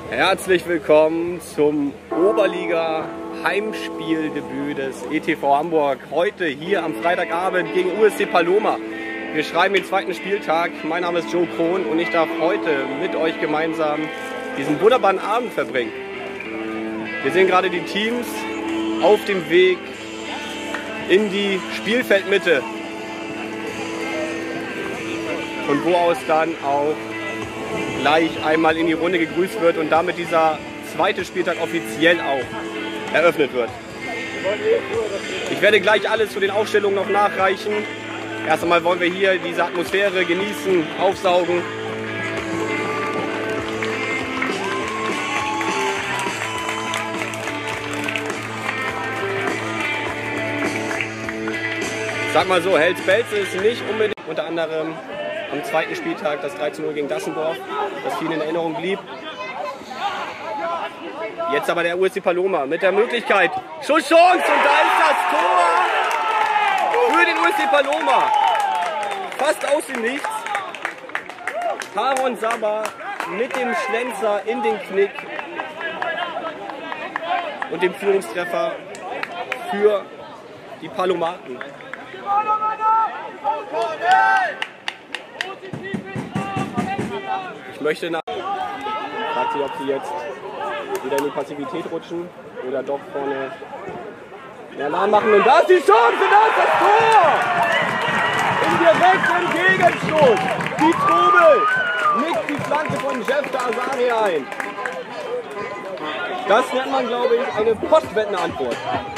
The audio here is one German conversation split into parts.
Herzlich willkommen zum Oberliga-Heimspieldebüt des ETV Hamburg. Heute hier am Freitagabend gegen USC Paloma. Wir schreiben den zweiten Spieltag. Mein Name ist Joe Krohn und ich darf heute mit euch gemeinsam diesen wunderbaren Abend verbringen. Wir sehen gerade die Teams auf dem Weg in die Spielfeldmitte. Von wo aus dann auch gleich einmal in die Runde gegrüßt wird und damit dieser zweite Spieltag offiziell auch eröffnet wird. Ich werde gleich alles zu den Aufstellungen noch nachreichen. Erst einmal wollen wir hier diese Atmosphäre genießen, aufsaugen. Sag mal so, Hels-Belze ist nicht unbedingt unter anderem am zweiten Spieltag das 13-0 gegen Dassendorf, das vielen in Erinnerung blieb. Jetzt aber der USC Paloma mit der Möglichkeit. Schusschance und da ist das Tor für den USC Paloma. Fast aus dem Nichts. Taron Saba mit dem Schlenzer in den Knick und dem Führungstreffer für die Palomaten. Ich möchte nach. Fragt sie, ob sie jetzt wieder in die Passivität rutschen oder doch vorne mehr Alarm machen. Und da ist die Chance, da ist das Tor! Im direkten Gegenstoß. Die Trubel nickt die Flanke von Jeff Azari ein. Das nennt man, glaube ich, eine postwettende Antwort.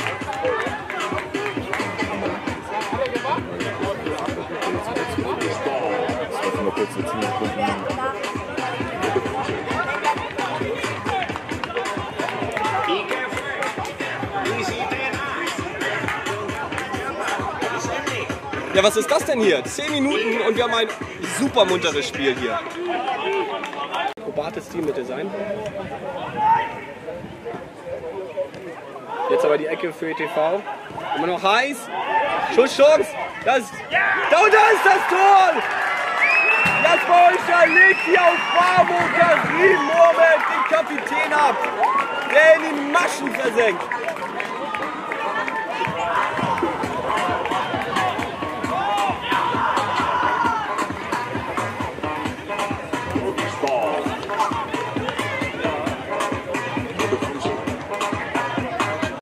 Ja, was ist das denn hier? 10 Minuten und wir haben ein super munteres Spiel hier. Probates Team bitte sein. Jetzt aber die Ecke für ETV. Immer noch heiß. Schusschance. Da ist das Tor! Jasper legt hier auf Bravo Karim Moment den Kapitän ab, der in die Maschen versenkt.